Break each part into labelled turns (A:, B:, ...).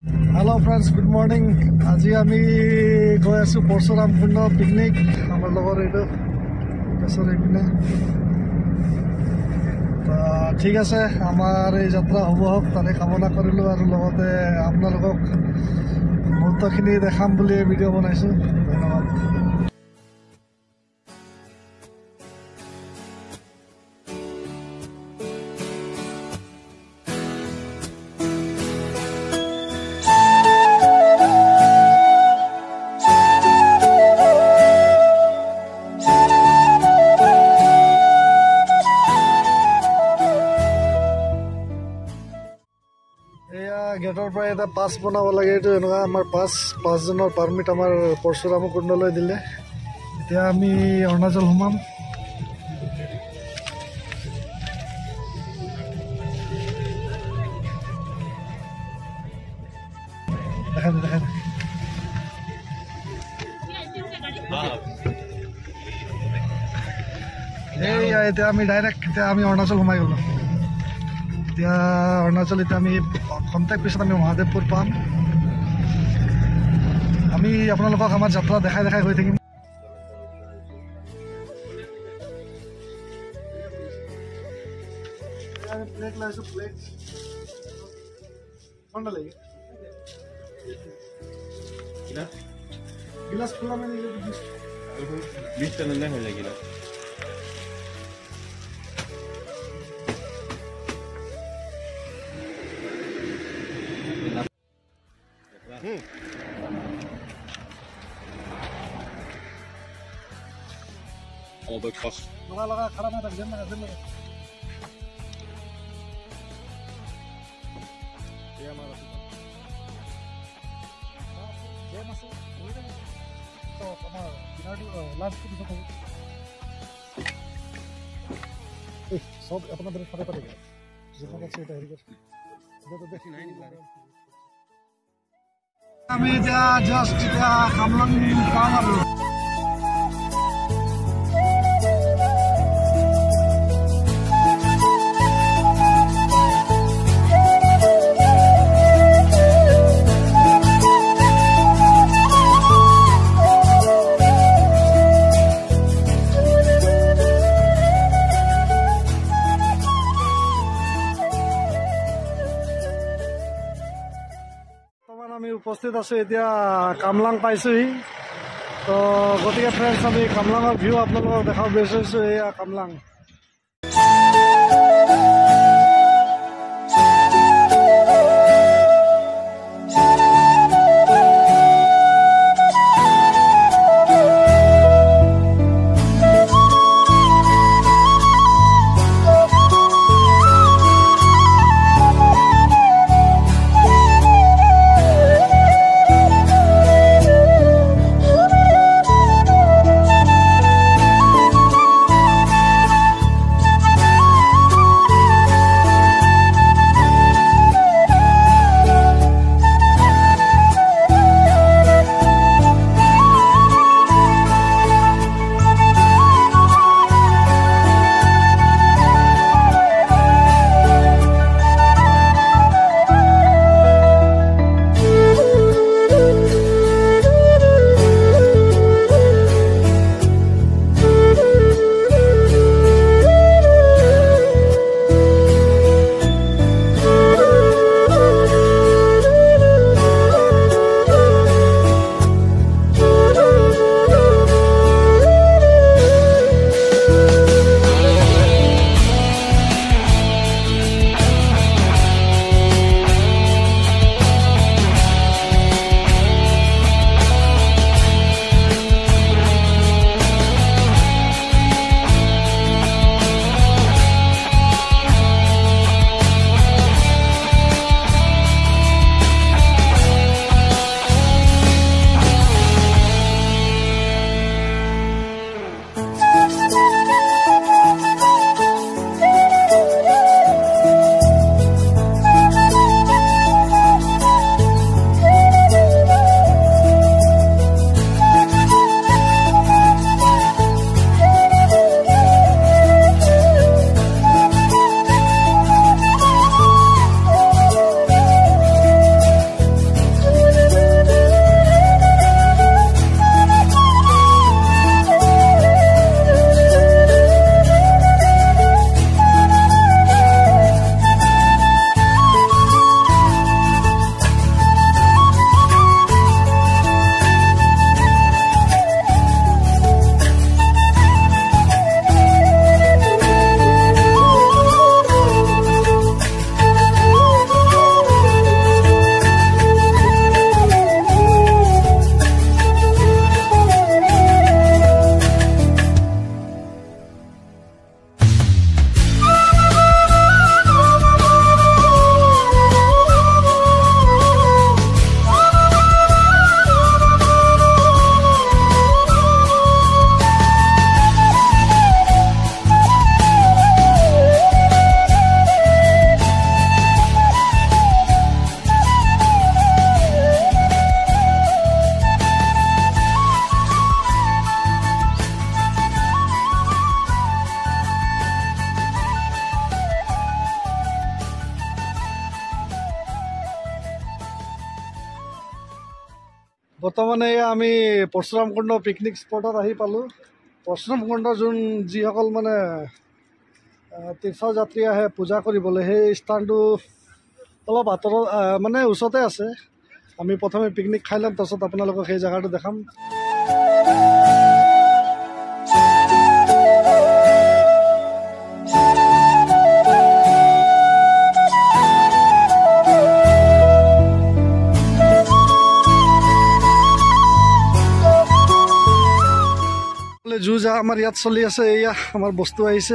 A: Hello friends, good morning. আজি আমি গৈ আছো পৰশুৰামকুণ্ড পিকনিক আমাৰ লগৰ এইটো কেশৰ এইপিনে ঠিক আছে আমাৰ এই যাত্ৰা হ'ব হওক তাৰে কামনা কৰিলোঁ আৰু লগতে আপোনালোকক মুহূৰ্তখিনি দেখাম বুলি ভিডিঅ' বনাইছোঁ ধন্যবাদ গেটৰ পৰা এটা পাছ বনাব লাগে এইটো এনেকুৱা আমাৰ পাঁচজনৰ পাৰ্মিট আমাৰ পৰশুৰামকুণ্ডলৈ দিলে এতিয়া আমি অৰুণাচল সোমাম দেখাই এতিয়া আমি ডাইৰেক্ট এতিয়া আমি অৰুণাচল সোমাই গ'লো এতিয়া অৰুণাচল এতিয়া আমি খন্তেক পিছত আমি মহাদেৱপুৰ পাম আমি আপোনালোকক আমাৰ যাত্ৰা দেখাই গৈ থাকিম প্লেট লাইছো প্লেট ঠান্ডা লাগে গিলাস খোলা মানে লিস্টটা না হয়ে যায় গিলাস Albert Koch. Laka khara na tak jenna jenna. Ya mara. Ya masu. To amar dinadu last ki to. Sob apna bere khare pare. Jeta kache eta heri kar. Jeta dekhi nai ni lare. Ami ja just ja kamlang kaamaru. আমি উপস্থিত আছো এতিয়া কামলাং পাইছোহি তো গতিকে friends আমি কামলাঙৰ view আপোনালোকক দেখাব বিচাৰিছো এয়া কামলাং বৰ্তমানে আমি পৰশুৰামকুণ্ড পিকনিক স্পটত আহি পালোঁ। পৰশুৰামকুণ্ডৰ যিসকল মানে তীৰ্থযাত্ৰী আহে পূজা কৰিবলৈ, সেই স্থানটো অলপ আঁতৰত মানে ওচৰতে আছে। আমি প্ৰথমে পিকনিক খাই ল'ম, তাৰপিছত আপোনালোকক সেই জেগাটো দেখাম। যা আমাৰ ইয়াত চলি আছে, এয়া আমাৰ বস্তু আহিছে।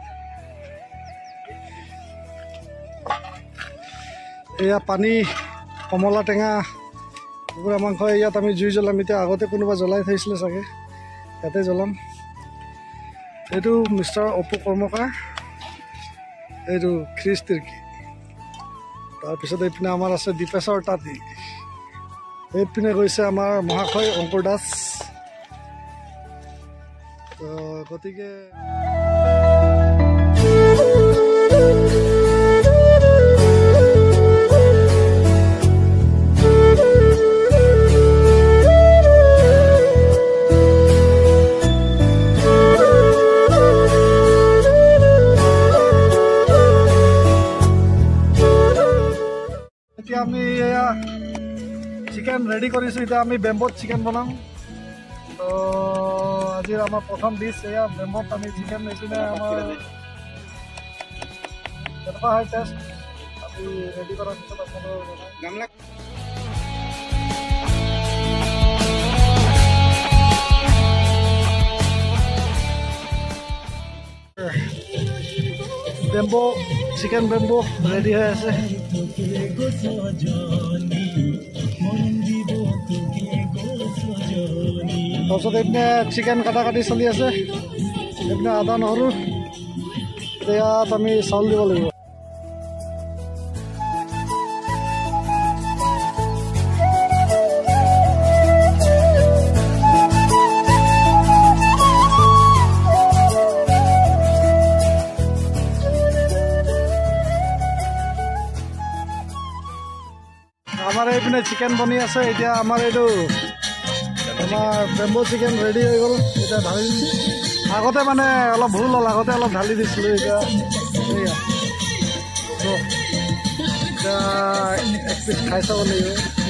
A: এয়া পানী, কমলা টেঙা, কুকুৰা মাংস। ইয়াত আমি জুই জ্বলাম। এতিয়া আগতে কোনোবা জ্বলাই থৈছিলে চাগে, ইয়াতে জ্বলাম। এইটো মিষ্টাৰ অপু কৰ্মকাৰ, এইটো খ্ৰীচ তিৰ্কি। তাৰপিছত এইপিনে আমাৰ আছে দীপেশ্বৰ তাঁতী। এইপিনে গৈছে আমাৰ মহাশয় অংকুৰ দাস। গতিকে এতিয়া আমি এয়া চিকেন ৰেডি কৰিছোঁ। এতিয়া আমি বেম্বত চিকেন বনাম। তো আজিৰ আমাৰ প্ৰথম ডিছ এয়া বেম্বত আমি চিকেন। এইপিনে আমাৰ কেনেকুৱা হয় টেষ্ট আমি ৰেডি কৰাৰ পিছত আপোনালোকক বেম্বো চিকেন বেম্বো ৰেডি হৈ আছে। তাৰপিছত এইপিনে চিকেন কাটা কাটি চলি আছে। এইপিনে আদা নহৰু, ইয়াত আমি চাউল দিব লাগিব। আমাৰ এইপিনে চিকেন বনি আছে। এতিয়া আমাৰ এইটো আমাৰ বেম্বো চিকেন ৰেডি হৈ গ'ল। এতিয়া ঢালি আগতে মানে অলপ ভুল হ'ল, আগতে অলপ ঢালি দিছিলোঁ। এতিয়া এতিয়া এক পিচ খাই চাব লাগিব।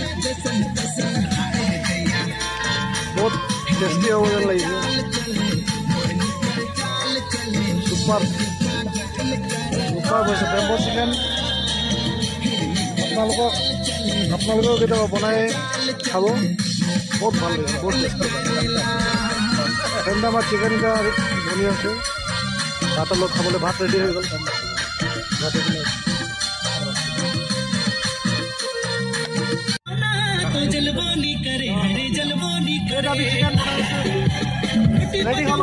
A: বহুত টেষ্টি হ'ব যেন লাগিছে। চুপাৰ হৈছে বেম্বো চিকেন। আপোনালোকেও কেতিয়াবা বনাই খাব, বহুত ভাল লাগিছে, বহুত টেষ্টি। সেইদিনা আমাৰ চিকেন এতিয়া বনি আছে। ভাতৰ লগত খাবলৈ ভাত ৰেডি হৈ গ'ল। ৰেডি হ'ল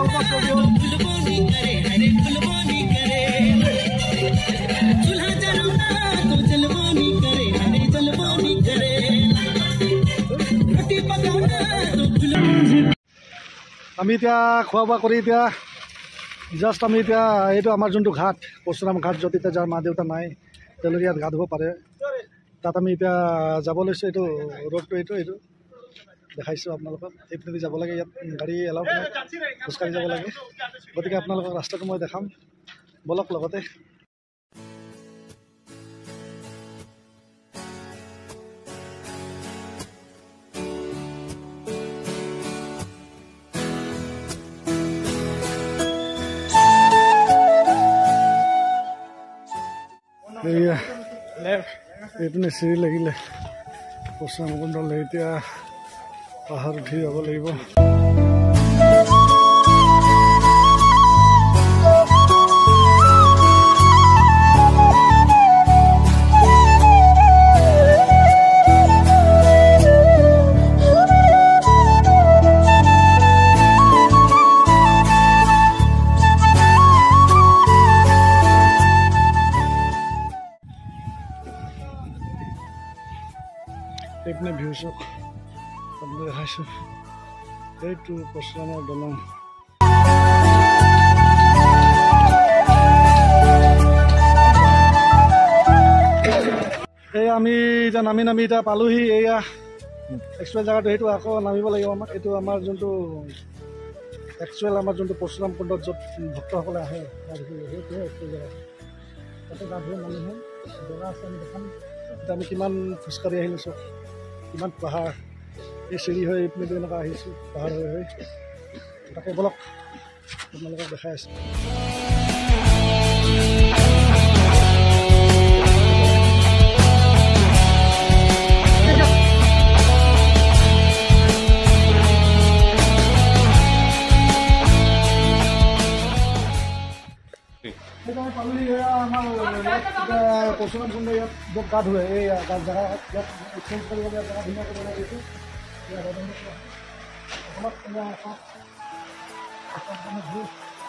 A: আমি এতিয়া খোৱা বোৱা কৰি এতিয়া জাষ্ট আমি এতিয়া এইটো আমাৰ যোনটো ঘাট, পৰশুৰাম ঘাট, য'ত এতিয়া যাৰ মা দেউতা নাই তেওঁলোকে ইয়াত গা ধুব পাৰে, তাত আমি এতিয়া যাব লৈছোঁ। এইটো ৰোডটো এইটো দেখাইছোঁ আপোনালোকক। এইপিনেদি যাব লাগে, ইয়াত গাড়ী এলাউ নাই, খোজকাঢ়ি যাব লাগে। গতিকে আপোনালোকক ৰাস্তাটো মই দেখাম, বলক লগতে। এইপিনে চিৰি লাগিলে পৰশুৰামকুণ্ডলৈ। এতিয়া পাহাৰ উঠি যাব লাগিব। এইপিনে ভিউ চাওক, আপোনালোকে দেখাইছোঁ। এইটো পৰশুৰামৰ দলং। এই আমি এতিয়া নামি এতিয়া পালোহি। এয়া একচুৱেল জেগাটো সেইটো আকৌ নামিব লাগিব আমাক। এইটো আমাৰ যোনটো একচুৱেল আমাৰ যোনটো পৰশুৰাম কুণ্ডত য'ত ভক্তসকলে আহে সেইটোৱে একচুৱেল জেগা। তাতে গা ধুই মানুহে জেগা আছে আমি দেখাম। এতিয়া আমি কিমান খোজকাঢ়ি আহিলোঁ চব, কিমান পাহাৰ, এই চিৰি হৈ এইপিনে এনেকুৱা আহিছোঁ পাহাৰ হৈ হৈ। তাকে বলক আপোনালোকক দেখাই আছোঁ। পালোহি আমাৰ পৰশুৰাম কুণ্ড, ইয়াত য'ত গা ধুৱে এই জেগা ইয়াত এক্সেঞ্জ কৰিবলগীয়া জেগা ধুনীয়াকৈ বনাই দিছোঁ। অসমত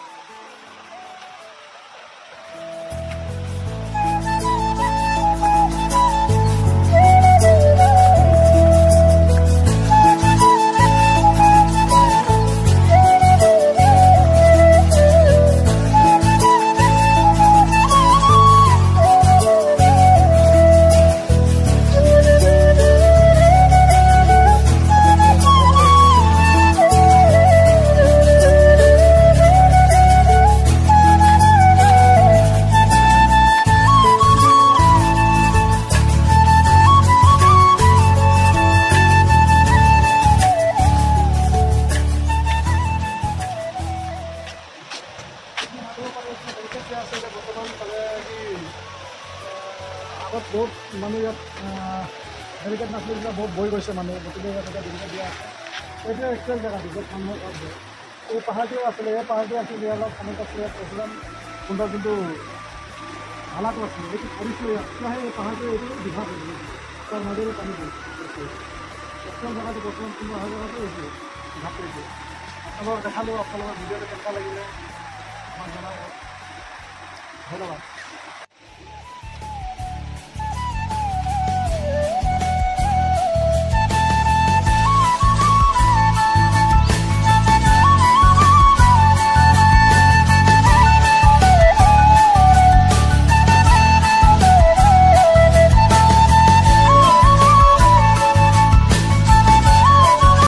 A: আগত বহুত মানুহ ইয়াত বেৰিকেড নাছিলে, বহুত বৈ গৈছে মানুহ, গতিকে ইয়াত এটা বেৰিকেড দিয়া আছে। এইটোৱে একচুৱেল জেগাটো য'ত মানুহৰ ঘৰত যায়। এই পাহাৰটোও আছিলে, এই পাহাৰটো আছিলে ইয়াৰ লগত কানেক্ট আছিলে। ইয়াত পৰশুৰাম কুণ্ডৰ যোনটো ঢালাটো আছিলে এইটো কৰিছোঁ ইয়াত। সেই পাহাৰটো এইটো দীঘা কৰিলোঁ, তাৰ মাজেৰে পানী পৰিছে। একচুৱেল জেগাটো পৰশুৰাম কুণ্ড অহা জেগাটো এইটো ঘাট কৰিছোঁ। আপোনালোকক দেখালোঁ, আপোনালোকৰ ভিডিঅ'টো কেনেকুৱা লাগিলে আমাক জনাব। ধন্যবাদ।